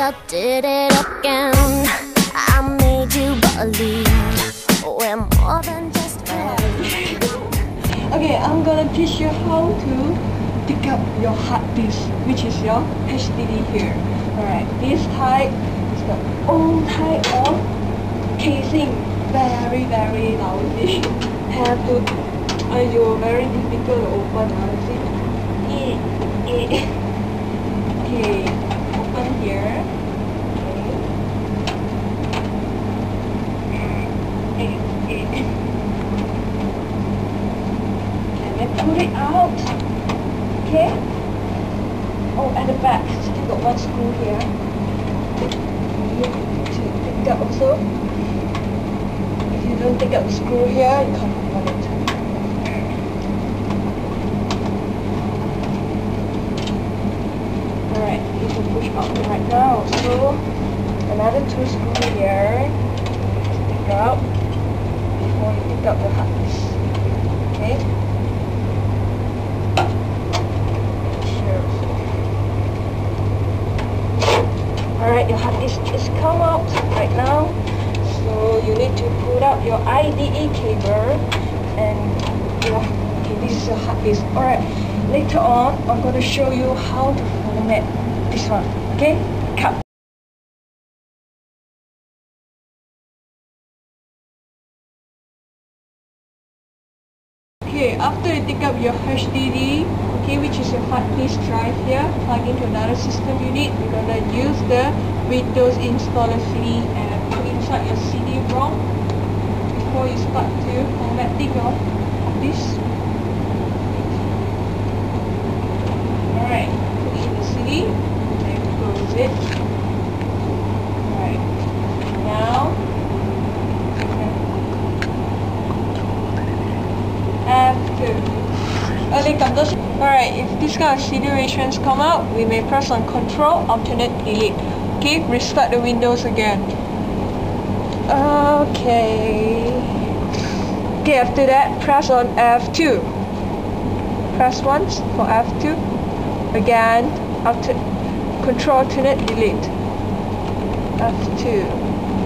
up, did it again. I made you believe we're more than just friends. Okay, I'm gonna teach you how to pick up your hard disk, which is your HDD here. Alright, this type is the old type of casing. Very lousy. Have to, you're very difficult to open. See? Okay, open here. Okay, let's pull it out. Okay. Oh, at the back, still got one screw here. To pick up also. If you don't take out the screw here, you can't open it. Alright, you can push out right now. So another 2 screws here. Pick up before you pick up the hard disk. Okay. Alright, your hard disk just come out right now. So you need to put out your IDE cable and okay, this is your hard disk. Alright, later on I'm going to show you how to format this one. Okay? Cut. Okay, after you take up your HDD, okay, which is your hard disk drive here, plug into another system unit, we're gonna use the Windows installer CD and put inside your CD-ROM before you start to formatting your hard disk. Alright, put in the CD and close it. Alright, now Alright, if this kind of situations come out, we may press on Control, Alternate, Delete. Okay, restart the Windows again. Okay, after that, press on F2. Press once for F2. Again, Control, Alternate, Delete. F2.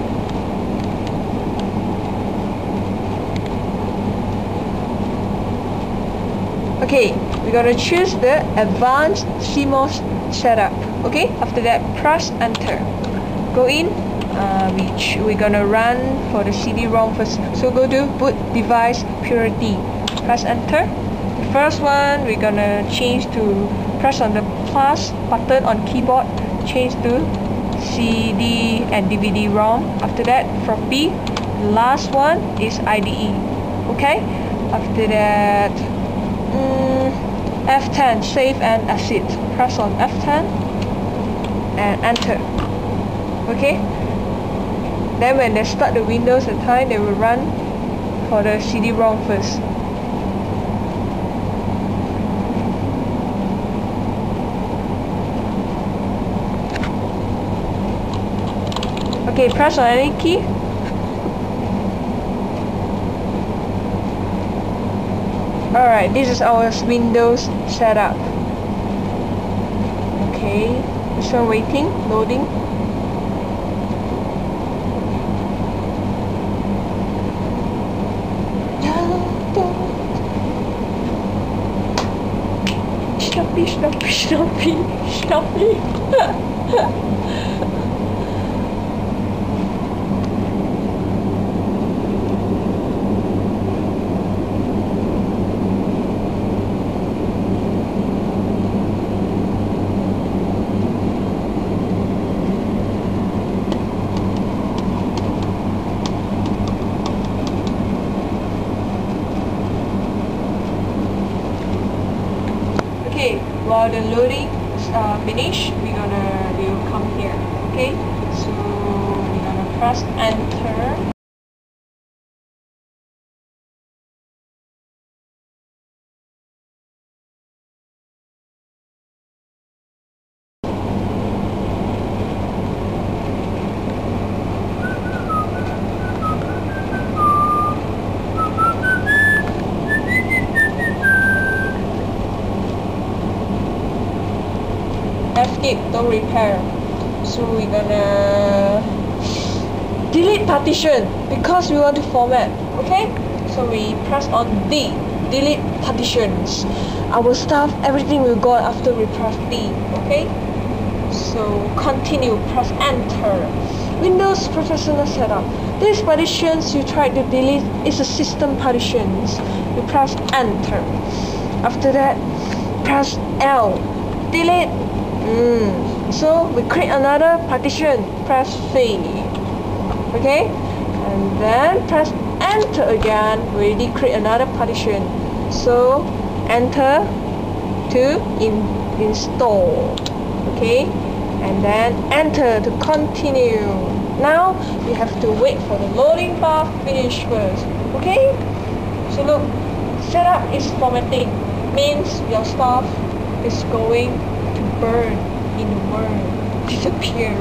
Okay, we're gonna choose the advanced CMOS setup. Okay, after that, press enter. Go in, we're gonna run for the CD-ROM first. So go to boot device purity. Press enter. The first one, we're gonna change to press on the plus button on keyboard. Change to CD and DVD-ROM. After that, floppy. The last one is IDE. Okay, after that. F10, save and exit. Press on F10 and enter. Okay. Then when they start the Windows at time, they will run for the CD-ROM first. Okay, press on any key. Alright, this is our Windows setup. Okay, so waiting, loading. Snuffy. Okay, while the loading finish, we'll come here. Okay, so we're gonna press enter. Escape, don't repair. So we're gonna delete partition because we want to format. Okay, so we press on D, delete partitions. Our stuff, everything we got after we press D. Okay, so continue, press enter. Windows Professional Setup. These partitions you try to delete is a system partitions. You press enter. After that, press L, delete. So we create another partition, press C. Okay, and then press enter again. We already create another partition. So enter to install. Okay, and then enter to continue. Now we have to wait for the loading bar finish first. Okay, so look, setup is formatting, means your stuff is going to burn in the world, disappear.